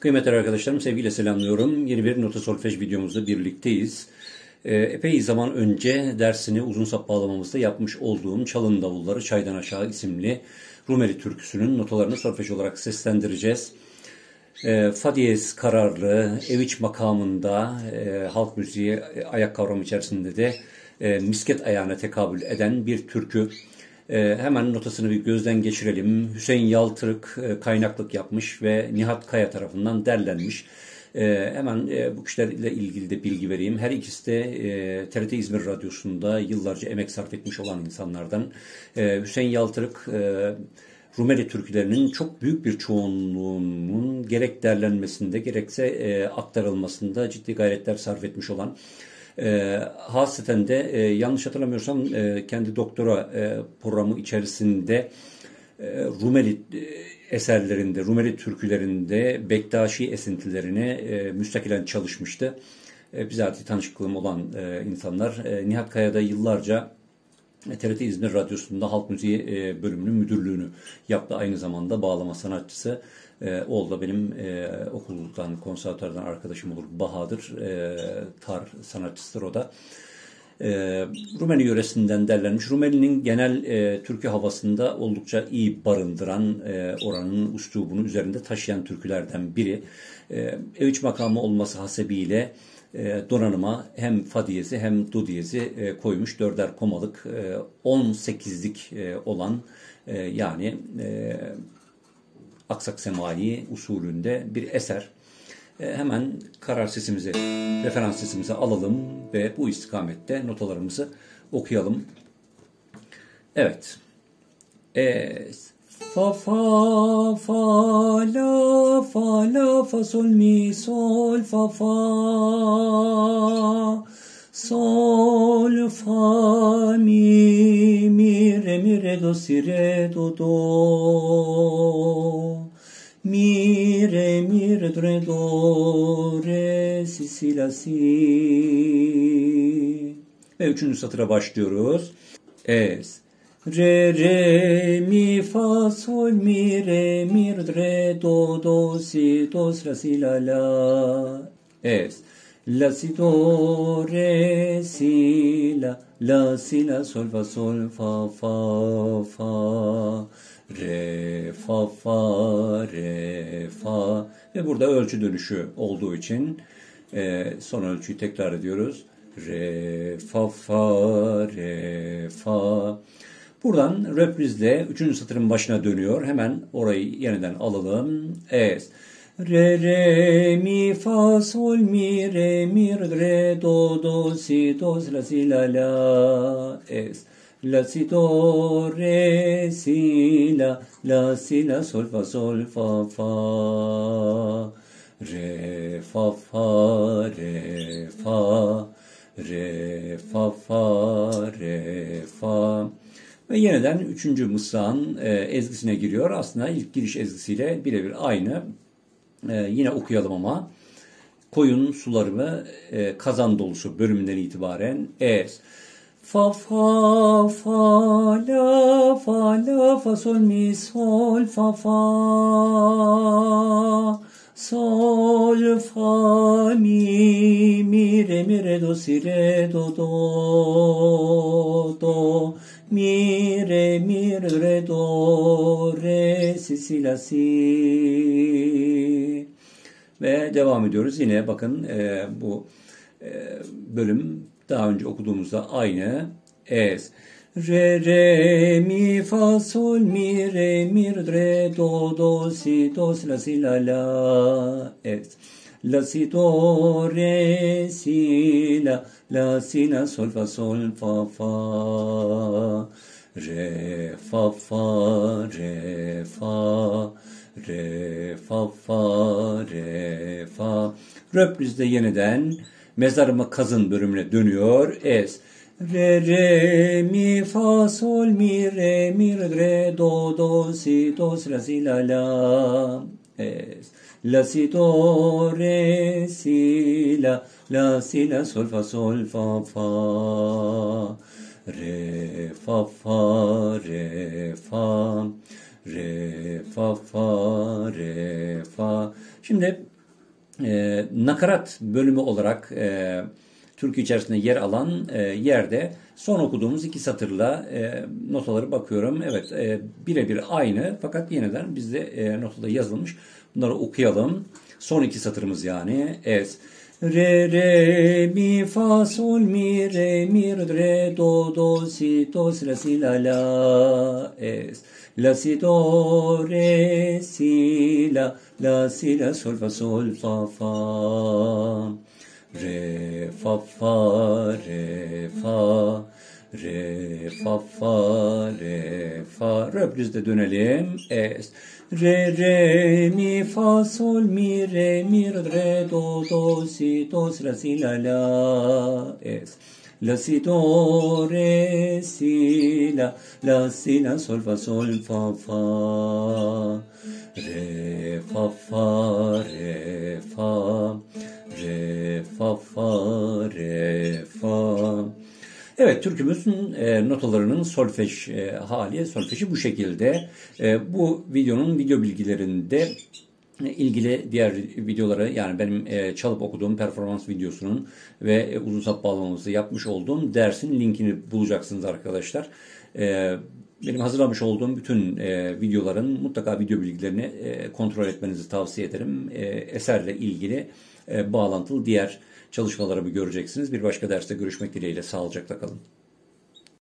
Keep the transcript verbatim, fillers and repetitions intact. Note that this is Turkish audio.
Kıymetli arkadaşlarım, sevgiyle selamlıyorum. Yeni bir nota solfej videomuzda birlikteyiz. Ee, epey zaman önce dersini uzun sap bağlamamızda yapmış olduğum Çalın Davulları Çaydan Aşağı isimli Rumeli türküsünün notalarını solfej olarak seslendireceğiz. E, fa diyez kararlı, ev iç makamında, e, halk müziği e, ayak kavramı içerisinde de e, misket ayağına tekabül eden bir türkü. E, hemen notasını bir gözden geçirelim. Hüseyin Yaltırık e, kaynaklık yapmış ve Nihat Kaya tarafından derlenmiş. E, hemen e, bu kişilerle ilgili de bilgi vereyim. Her ikisi de e, T R T İzmir Radyosu'nda yıllarca emek sarf etmiş olan insanlardan. E, Hüseyin Yaltırık e, Rumeli türkülerinin çok büyük bir çoğunluğunun gerek derlenmesinde gerekse e, aktarılmasında ciddi gayretler sarf etmiş olan, e, hasreten de e, yanlış hatırlamıyorsam e, kendi doktora e, programı içerisinde e, Rumeli e, eserlerinde, Rumeli türkülerinde Bektaşi esintilerini e, müstakilen çalışmıştı. E, bizatihi tanışıklığım olan e, insanlar. E, Nihat Kaya'da yıllarca T R T İzmir Radyosu'nda halk müziği bölümünün müdürlüğünü yaptı. Aynı zamanda bağlama sanatçısı. Oğlu da benim okuldan, konservatuardan arkadaşım olur. Bahadır. Tar sanatçısıdır o da. Rumeli yöresinden derlenmiş. Rumeli'nin genel türkü havasında oldukça iyi barındıran, oranın üslubunu üzerinde taşıyan türkülerden biri. Ev iç makamı olması hasebiyle donanıma hem fa diyezi hem do diyezi koymuş. Dörder komalık on sekizlik olan yani aksak semai usulünde bir eser. Hemen karar sesimizi, referans sesimizi alalım ve bu istikamette notalarımızı okuyalım. Evet. Es. Fa fa fa la fa la fa sol mi sol fa fa sol fa mi mi re mi re do si re do do mi re mi re do re do re si si la si ve üçüncü satıra başlıyoruz. Es. Re, re, mi, fa, sol, mi, re, mi, re, do, do, si, do, la, si, la, la. Es. La, si, do, re, si, la, la, si, la, sol, fa, sol, fa, fa, fa. Re, fa, fa, re, fa. Ve burada ölçü dönüşü olduğu için e, son ölçüyü tekrar ediyoruz. Re, fa, fa, re, fa. Buradan reprizle üçüncü satırın başına dönüyor. Hemen orayı yeniden alalım. Es. Re, re, mi, fa, sol, mi, re, mi, re, do, do, si, do, la, si, la, la. Es. La, si, do, re, si, la, la, si, la, sol, fa, sol, fa, fa. Re, fa, fa, re, fa. Re, fa, fa, re, fa. Ve yeniden üçüncü mısrağın e, ezgisine giriyor. Aslında ilk giriş ezgisiyle birebir aynı. E, yine okuyalım ama. Koyun sularımı e, kazan dolusu bölümünden itibaren es. Fa fa fa la fa la fa sol mi sol fa fa sol fa mi mi re mi re do si re do do do mi re mi re do re si si la si ve devam ediyoruz. Yine bakın e, bu e, bölüm daha önce okuduğumuzda aynı. Es. Re, re, mi, fa, sol, mi, re, mi, re, do, do, si, do, la, si, la, la. Es. La, si, do, re, si, la, la, si, la, sol, fa, sol, fa, fa. Re, fa, fa, re, fa. Re, fa, fa, re, fa. Reprizde yeniden mezarıma kazın bölümüne dönüyor. Es. Re, re, mi, fa, sol, mi, re, mi, re, do, do, si, do, la, si, la, la. Es. La, si, do, re, si, la, la, si, la, sol, fa, sol, fa, fa. Re, fa, fa, re, fa. Re, fa, fa, re, fa. Şimdi e, nakarat bölümü olarak e, türkü içerisinde yer alan e, yerde son okuduğumuz iki satırla e, notaları bakıyorum. Evet, e, birebir aynı fakat yeniden bizde e, notada yazılmış. Bunları okuyalım. Son iki satırımız yani. Es. Re, re, mi, fa, sol, mi, re, mi, re, do, do, si, do, si, la, si, la, la, es. La, si, do, re, si, la, la, si, la, sol, fa, sol, fa, fa. Re, fa, fa, re, fa, re, fa, fa, re, fa. Röprizde dönelim. Es. Re, re, mi, fa, sol, mi, re, mi, re, do, do, si, do, si, la, si, la, la, es. La, si, do, re, si, la, la, si, la, sol, fa, sol, fa, fa. Re, fa, fa, re, fa. Re, fa, fa, re, fa. Evet, türkümüzün e, notalarının solfej e, hali, solfeji bu şekilde. E, bu videonun video bilgilerinde e, ilgili diğer videoları, yani benim e, çalıp okuduğum performans videosunun ve e, uzun sap bağlamamızı yapmış olduğum dersin linkini bulacaksınız arkadaşlar. E, benim hazırlamış olduğum bütün e, videoların mutlaka video bilgilerini e, kontrol etmenizi tavsiye ederim. E, eserle ilgili e, bağlantılı diğer çalışmalarımı göreceksiniz. Bir başka derste görüşmek dileğiyle. Sağlıcakla kalın.